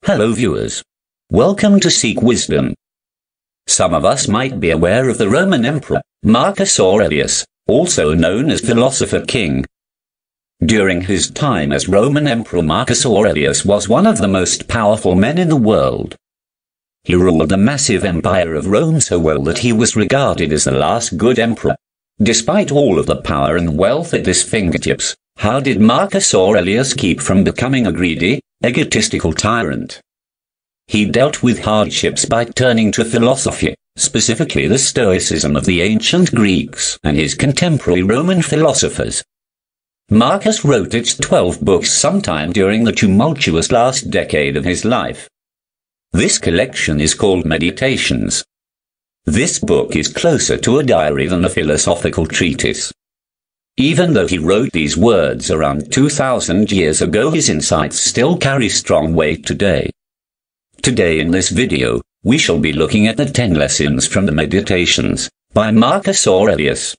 Hello viewers. Welcome to Seek Wisdom. Some of us might be aware of the Roman Emperor, Marcus Aurelius, also known as Philosopher King. During his time as Roman Emperor, Marcus Aurelius was one of the most powerful men in the world. He ruled the massive empire of Rome so well that he was regarded as the last good emperor. Despite all of the power and wealth at his fingertips, how did Marcus Aurelius keep from becoming a greedy, egotistical tyrant? He dealt with hardships by turning to philosophy, specifically the Stoicism of the ancient Greeks and his contemporary Roman philosophers. Marcus wrote its 12 books sometime during the tumultuous last decade of his life. This collection is called Meditations. This book is closer to a diary than a philosophical treatise. Even though he wrote these words around 2,000 years ago, his insights still carry strong weight today. Today in this video, we shall be looking at the 10 lessons from the Meditations by Marcus Aurelius.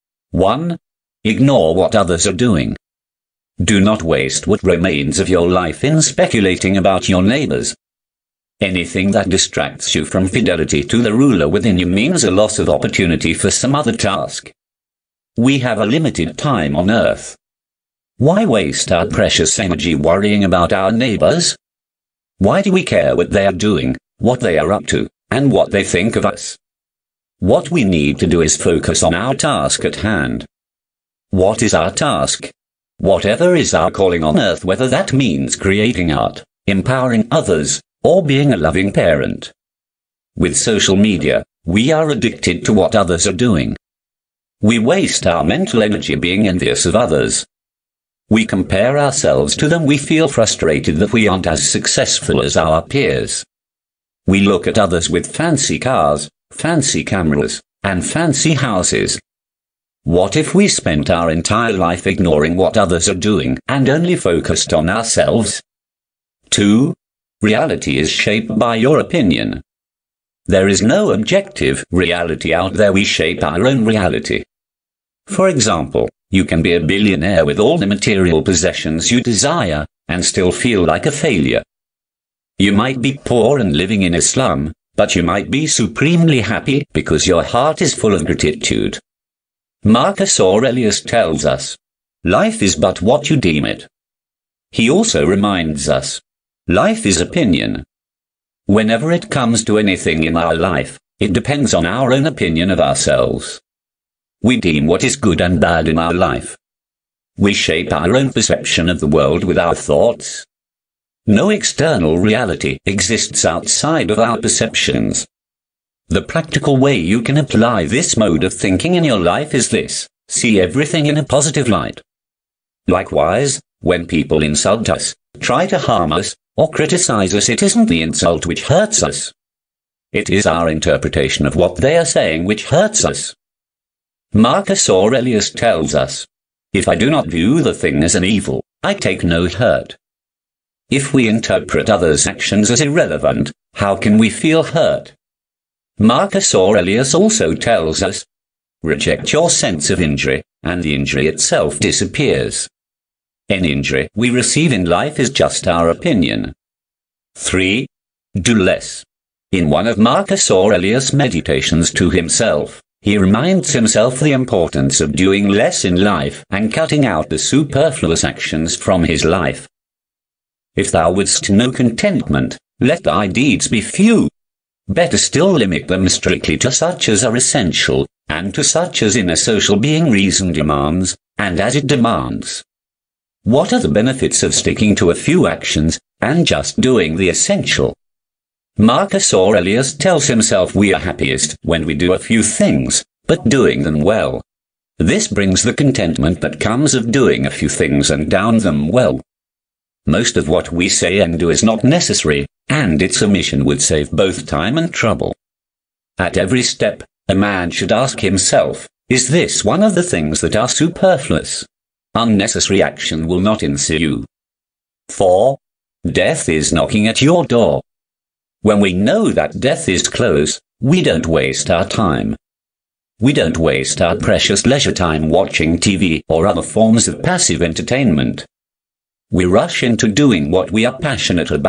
1. Ignore what others are doing. Do not waste what remains of your life in speculating about your neighbors. Anything that distracts you from fidelity to the ruler within you means a loss of opportunity for some other task. We have a limited time on earth. Why waste our precious energy worrying about our neighbors? Why do we care what they are doing, what they are up to, and what they think of us? What we need to do is focus on our task at hand. What is our task? Whatever is our calling on earth, whether that means creating art, empowering others, or being a loving parent. With social media, we are addicted to what others are doing. We waste our mental energy being envious of others. We compare ourselves to them. We feel frustrated that we aren't as successful as our peers. We look at others with fancy cars, fancy cameras, and fancy houses. What if we spent our entire life ignoring what others are doing and only focused on ourselves? 2. Reality is shaped by your opinion. There is no objective reality out there. We shape our own reality. For example, you can be a billionaire with all the material possessions you desire and still feel like a failure. You might be poor and living in a slum, but you might be supremely happy because your heart is full of gratitude. Marcus Aurelius tells us, life is but what you deem it. He also reminds us, life is opinion. Whenever it comes to anything in our life, it depends on our own opinion of ourselves. We deem what is good and bad in our life. We shape our own perception of the world with our thoughts. No external reality exists outside of our perceptions. The practical way you can apply this mode of thinking in your life is this: see everything in a positive light. Likewise, when people insult us, try to harm us, or criticize us, it isn't the insult which hurts us. It is our interpretation of what they are saying which hurts us. Marcus Aurelius tells us, if I do not view the thing as an evil, I take no hurt. If we interpret others' actions as irrelevant, how can we feel hurt? Marcus Aurelius also tells us, reject your sense of injury, and the injury itself disappears. Any injury we receive in life is just our opinion. 3. Do less. In one of Marcus Aurelius' meditations to himself, he reminds himself of the importance of doing less in life and cutting out the superfluous actions from his life. If thou wouldst know contentment, let thy deeds be few. Better still limit them strictly to such as are essential, and to such as in a social being reason demands, and as it demands. What are the benefits of sticking to a few actions, and just doing the essential? Marcus Aurelius tells himself we are happiest when we do a few things, but doing them well. This brings the contentment that comes of doing a few things and doing them well. Most of what we say and do is not necessary, and its omission would save both time and trouble. At every step, a man should ask himself, is this one of the things that are superfluous? Unnecessary action will not ensue. 4. Death is knocking at your door. When we know that death is close, we don't waste our time. We don't waste our precious leisure time watching TV or other forms of passive entertainment. We rush into doing what we are passionate about,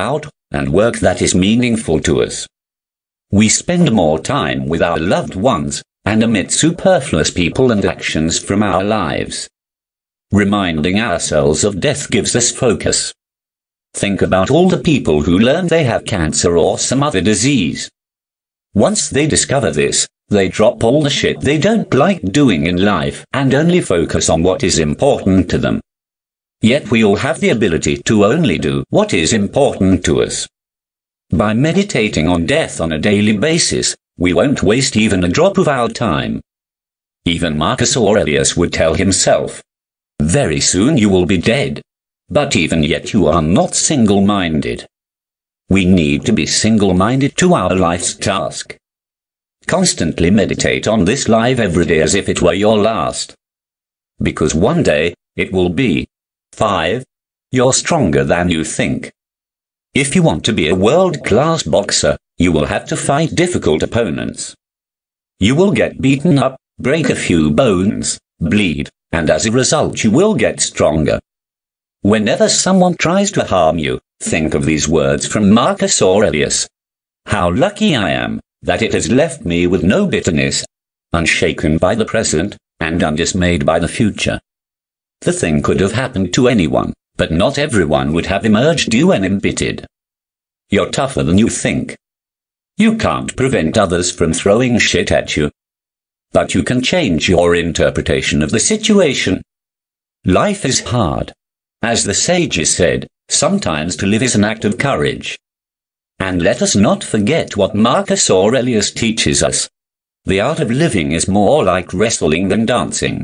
and work that is meaningful to us. We spend more time with our loved ones, and omit superfluous people and actions from our lives. Reminding ourselves of death gives us focus. Think about all the people who learn they have cancer or some other disease. Once they discover this, they drop all the shit they don't like doing in life and only focus on what is important to them. Yet we all have the ability to only do what is important to us. By meditating on death on a daily basis, we won't waste even a drop of our time. Even Marcus Aurelius would tell himself, "Very soon you will be dead. But even yet you are not single-minded." We need to be single-minded to our life's task. Constantly meditate on this life every day as if it were your last. Because one day, it will be. 5. You're stronger than you think. If you want to be a world-class boxer, you will have to fight difficult opponents. You will get beaten up, break a few bones, bleed, and as a result you will get stronger. Whenever someone tries to harm you, think of these words from Marcus Aurelius. "How lucky I am, that it has left me with no bitterness, unshaken by the present, and undismayed by the future." The thing could have happened to anyone, but not everyone would have emerged embittered. You're tougher than you think. You can't prevent others from throwing shit at you. But you can change your interpretation of the situation. Life is hard. As the sages said, sometimes to live is an act of courage. And let us not forget what Marcus Aurelius teaches us. The art of living is more like wrestling than dancing.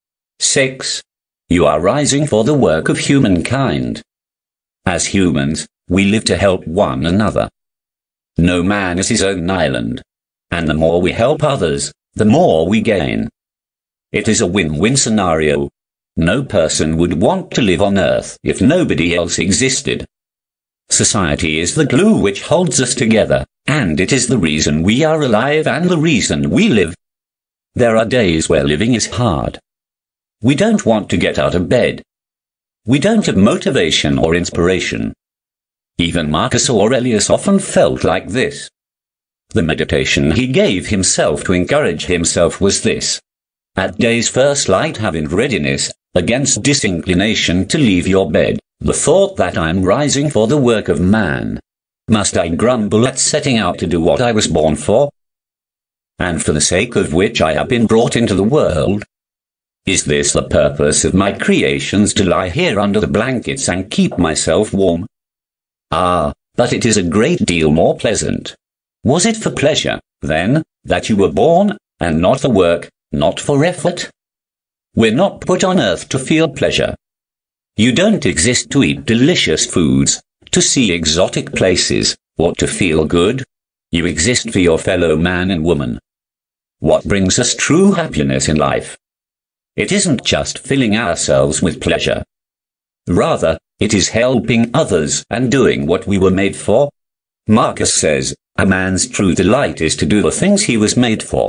6. You are rising for the work of humankind. As humans, we live to help one another. No man is his own island. And the more we help others, the more we gain. It is a win-win scenario. No person would want to live on Earth if nobody else existed. Society is the glue which holds us together, and it is the reason we are alive and the reason we live. There are days where living is hard. We don't want to get out of bed. We don't have motivation or inspiration. Even Marcus Aurelius often felt like this. The meditation he gave himself to encourage himself was this: "At day's first light have in readiness, against disinclination to leave your bed, the thought that I am rising for the work of man. Must I grumble at setting out to do what I was born for, and for the sake of which I have been brought into the world? Is this the purpose of my creations, to lie here under the blankets and keep myself warm? Ah, but it is a great deal more pleasant. Was it for pleasure, then, that you were born, and not for work, not for effort? We're not put on earth to feel pleasure. You don't exist to eat delicious foods, to see exotic places, or to feel good. You exist for your fellow man and woman. What brings us true happiness in life? It isn't just filling ourselves with pleasure. Rather, it is helping others and doing what we were made for. Marcus says, a man's true delight is to do the things he was made for.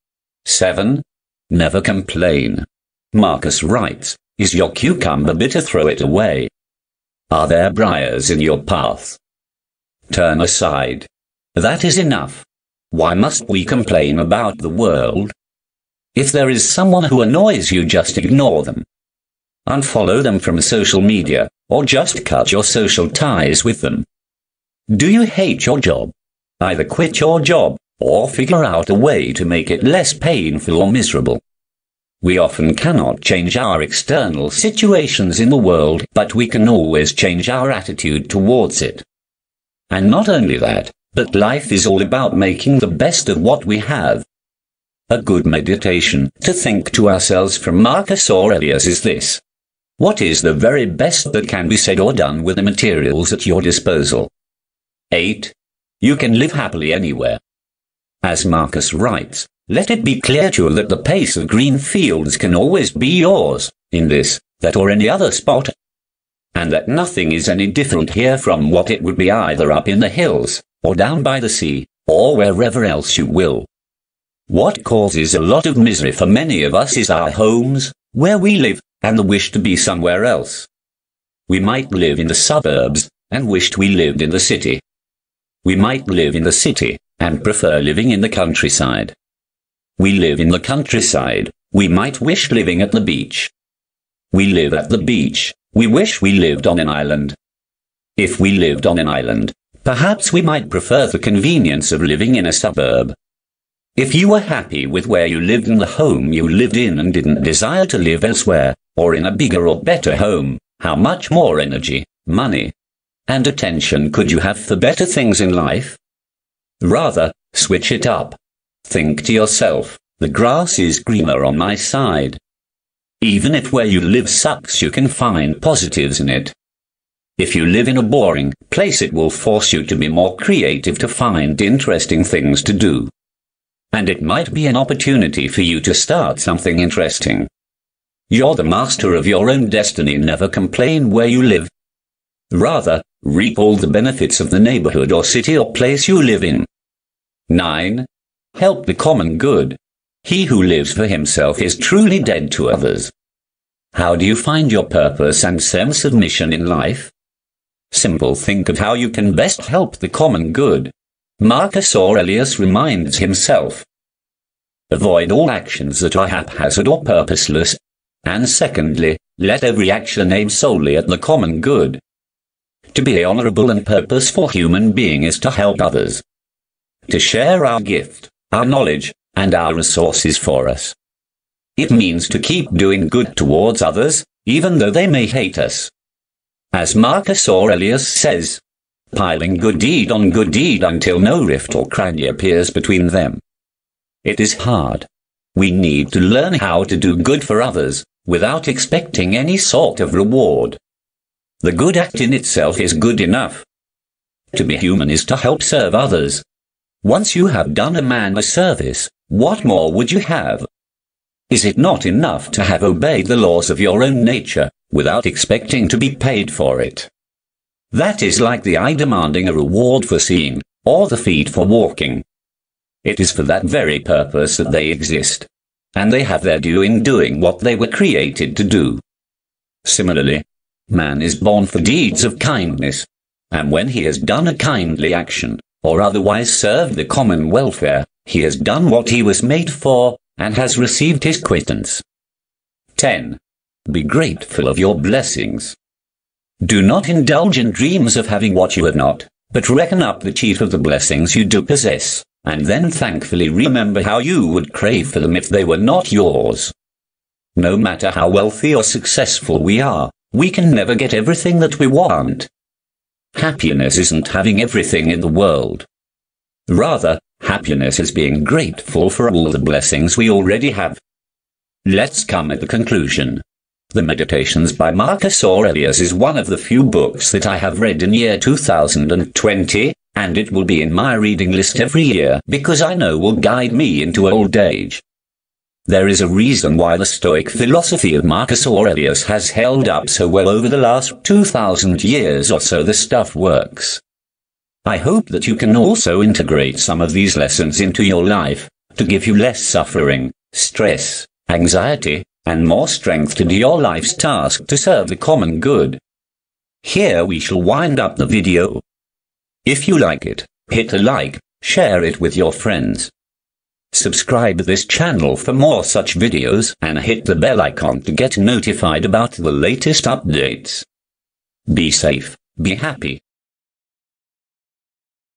7. Never complain. Marcus writes, is your cucumber bitter? Throw it away. Are there briars in your path? Turn aside. That is enough. Why must we complain about the world? If there is someone who annoys you, just ignore them. Unfollow them from social media, or just cut your social ties with them. Do you hate your job? Either quit your job, or figure out a way to make it less painful or miserable. We often cannot change our external situations in the world, but we can always change our attitude towards it. And not only that, but life is all about making the best of what we have. A good meditation to think to ourselves from Marcus Aurelius is this: what is the very best that can be said or done with the materials at your disposal? 8. You can live happily anywhere. As Marcus writes, let it be clear to you that the pace of green fields can always be yours, in this, that or any other spot, and that nothing is any different here from what it would be either up in the hills, or down by the sea, or wherever else you will. What causes a lot of misery for many of us is our homes, where we live, and the wish to be somewhere else. We might live in the suburbs, and wished we lived in the city, We might live in the city, and prefer living in the countryside. We live in the countryside, we might wish living at the beach. We live at the beach, we wish we lived on an island. If we lived on an island, perhaps we might prefer the convenience of living in a suburb. If you were happy with where you lived in the home you lived in and didn't desire to live elsewhere, or in a bigger or better home, how much more energy, money, and attention could you have for better things in life? Rather, switch it up. Think to yourself, the grass is greener on my side. Even if where you live sucks, you can find positives in it. If you live in a boring place, it will force you to be more creative, to find interesting things to do. And it might be an opportunity for you to start something interesting. You're the master of your own destiny. Never complain where you live. Rather, reap all the benefits of the neighborhood or city or place you live in. 9. Help the common good. He who lives for himself is truly dead to others. How do you find your purpose and sense of mission in life? Simple. Think of how you can best help the common good. Marcus Aurelius reminds himself. Avoid all actions that are haphazard or purposeless. And secondly, let every action aim solely at the common good. To be an honorable and purposeful human being is to help others. To share our gift, our knowledge, and our resources for us. It means to keep doing good towards others, even though they may hate us. As Marcus Aurelius says, piling good deed on good deed until no rift or cranny appears between them. It is hard. We need to learn how to do good for others, without expecting any sort of reward. The good act in itself is good enough. To be human is to help serve others. Once you have done a man a service, what more would you have? Is it not enough to have obeyed the laws of your own nature, without expecting to be paid for it? That is like the eye demanding a reward for seeing, or the feet for walking. It is for that very purpose that they exist, and they have their due in doing what they were created to do. Similarly, man is born for deeds of kindness, and when he has done a kindly action, or otherwise served the common welfare, he has done what he was made for, and has received his quittance. 10. Be grateful of your blessings. Do not indulge in dreams of having what you have not, but reckon up the chief of the blessings you do possess, and then thankfully remember how you would crave for them if they were not yours. No matter how wealthy or successful we are, we can never get everything that we want. Happiness isn't having everything in the world. Rather, happiness is being grateful for all the blessings we already have. Let's come at the conclusion. The Meditations by Marcus Aurelius is one of the few books that I have read in year 2020, and it will be in my reading list every year because I know will guide me into old age. There is a reason why the Stoic philosophy of Marcus Aurelius has held up so well over the last 2,000 years or so. The stuff works. I hope that you can also integrate some of these lessons into your life, to give you less suffering, stress, anxiety, and more strength to do your life's task to serve the common good. Here we shall wind up the video. If you like it, hit a like, share it with your friends. Subscribe to this channel for more such videos and hit the bell icon to get notified about the latest updates. Be safe, be happy.